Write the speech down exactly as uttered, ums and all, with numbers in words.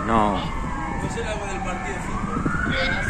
No. Pues el agua del partido de fútbol.